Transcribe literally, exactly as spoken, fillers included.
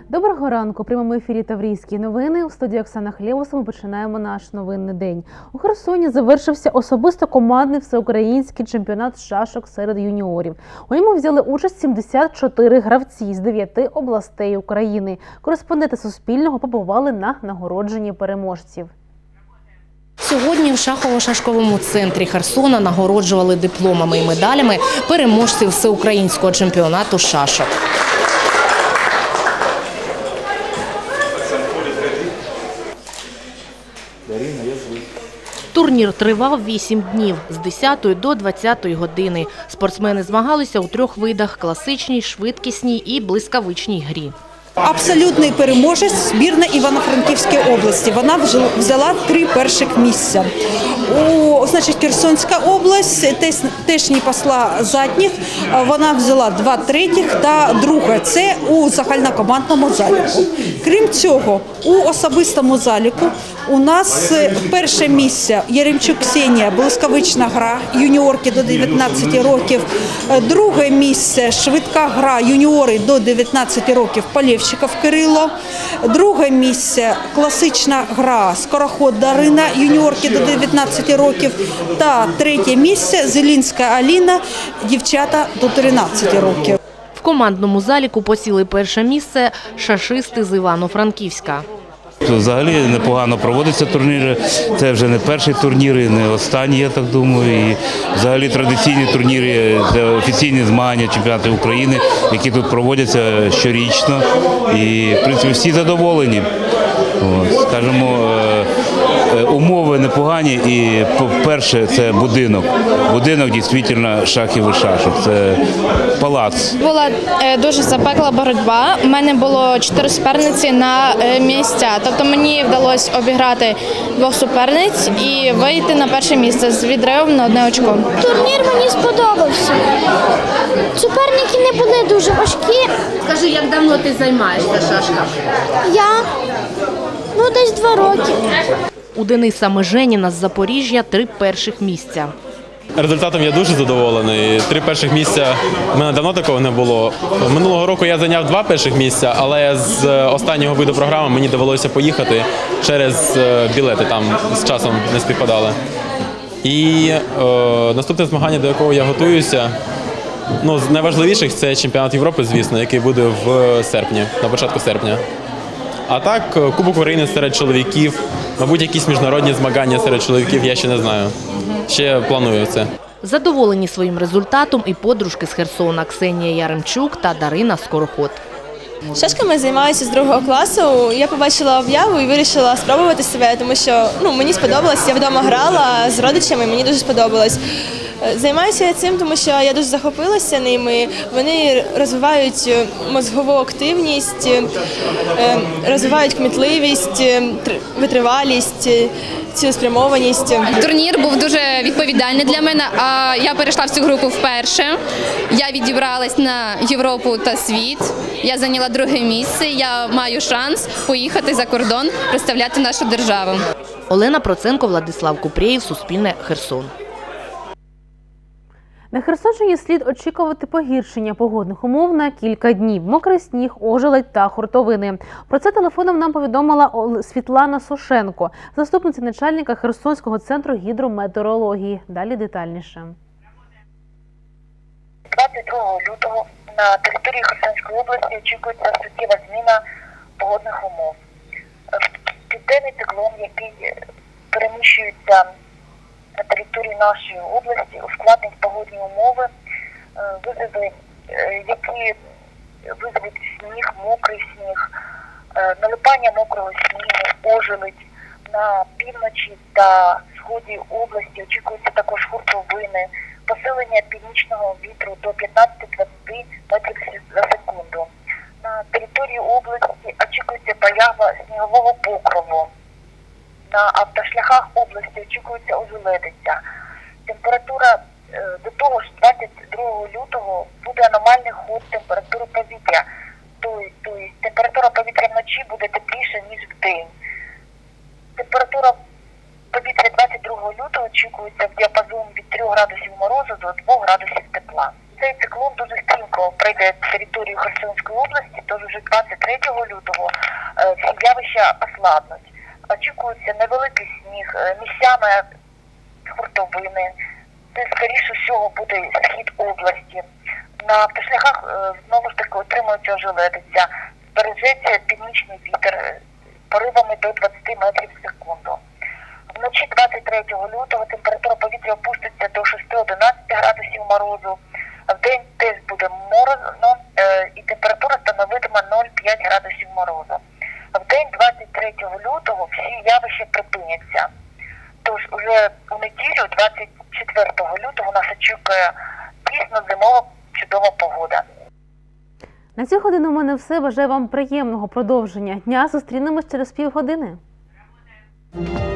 Доброго ранку. У прямому ефірі Таврійські новини. У студії Оксана Хлєвус ми починаємо наш новинний день. У Херсоні завершився особисто командний всеукраїнський чемпіонат шашок серед юніорів. У ньому взяли участь сімдесят чотири гравці з дев'яти областей України. Кореспонденти Суспільного побували на нагородженні переможців. Сьогодні в шахово-шашковому центрі Херсона нагороджували дипломами і медалями переможців всеукраїнського чемпіонату шашок. Турнір тривав вісім днів – з десятої до двадцятої години. Спортсмени змагалися у трьох видах – класичній, швидкісній і блискавичній грі. Абсолютний переможець – збірна Івано-Франківської області. Вона взяла три перших місця. У, значить, Херсонська область теж, теж не посла задніх. Вона взяла два третіх та друге – це у загальнокомандному заліку. Крім цього, у особистому заліку у нас перше місце – Яремчук Ксенія, блискавична гра, юніорки до дев'ятнадцяти років. Друге місце – швидка гра, юніори до дев'ятнадцяти років, Полєвчиков Кирило. Друге місце – класична гра, скороход Дарина, юніорки до дев'ятнадцяти років. Та третє місце – Зелінська Аліна, дівчата до тринадцяти років. В командному заліку посіли перше місце шашисти з Івано-Франківська. Взагалі непогано проводяться турніри. Це вже не перший турнір і не останній, я так думаю. І взагалі традиційні турніри, це офіційні змагання чемпіонатів України, які тут проводяться щорічно. І, в принципі, всі задоволені. От, скажімо, умови непогані і, по-перше, це будинок. Будинок, дійсно, шахів і шашок. Це палац. Була дуже запекла боротьба. У мене було чотири суперниці на місця. Тобто мені вдалося обіграти двох суперниць і вийти на перше місце з відривом на одне очко. Турнір мені сподобався. Суперники не були дуже важкі. Скажи, як давно ти займаєшся шашками? Я, ну, десь два роки. У Дениса Меженіна з Запоріжжя три перших місця. Результатом я дуже задоволений. Три перших місця, в мене давно такого не було. Минулого року я зайняв два перших місця, але з останнього виду програми мені довелося поїхати через білети, там з часом не співпадали. І е, наступне змагання, до якого я готуюся, ну, з найважливіших – це чемпіонат Європи, звісно, який буде в серпні, на початку серпня. А так, Кубок України серед чоловіків, мабуть, якісь міжнародні змагання серед чоловіків, я ще не знаю. Ще планую це. Задоволені своїм результатом і подружки з Херсона Ксенія Яремчук та Дарина Скороход. Шашками займаюся з другого класу. Я побачила об'яву і вирішила спробувати себе, тому що ну, мені сподобалось. Я вдома грала з родичами, мені дуже сподобалось. Займаюся я цим, тому що я дуже захопилася ними. Вони розвивають мозгову активність, розвивають кмітливість, витривалість, цілеспрямованість. Турнір був дуже відповідальний для мене, а я перейшла в цю групу вперше. Я відібралась на Європу та світ, я зайняла друге місце, я маю шанс поїхати за кордон, представляти нашу державу. Олена Проценко, Владислав Купрєєв, Суспільне, Херсон. На Херсонщині слід очікувати погіршення погодних умов на кілька днів. Мокрий сніг, ожеледь та хуртовини. Про це телефоном нам повідомила Світлана Сошенко, заступниця начальника Херсонського центру гідрометеорології. Далі детальніше. двадцять другого лютого на території Херсонської області очікується суттєва зміна погодних умов. Південний циклон, який переміщується на території нашої області, ускладнить погодні умови, визови, які визвуть сніг, мокрий сніг, налипання мокрого снігу, ожеледь. На півночі та сході області очікуються також хуртовини, посилення північного вітру до п'ятнадцяти - двадцяти метрів за секунду. На території області очікується поява снігового покрову. На автошляхах області очікується ожеледиця. Температура до того ж двадцять другого лютого буде аномальний ход температури повітря. Тобто температура повітря вночі буде тепліша, ніж вдень. Температура повітря двадцять другого лютого очікується в діапазоні від трьох градусів морозу до двох градусів тепла. цей циклон дуже стрімко пройде територію Херсонської області, тож вже двадцять третього лютого е, ці явища ослабнуть. Очікується невеликий сніг, е, місцями хуртовини. Це, скоріше всього, буде схід області. На автошляхах е, знову ж таки отримується ожеледиця. Збережеться північний вітер е, поривами до двадцяти метрів в секунду. Вночі двадцять третього лютого температура повітря опуститься до шести-одинадцяти градусів морозу. Вдень теж буде морозно е, і температура становитиме нуль-п'ять градусів морозу. Вдень двадцять третього лютого всі явища припиняться. Тож уже у неділю, двадцять четвертого лютого, нас очікує дійсно зимова чудова погода. На цю годину у мене все. Бажаю вам приємного продовження дня. Зустрінемось через півгодини.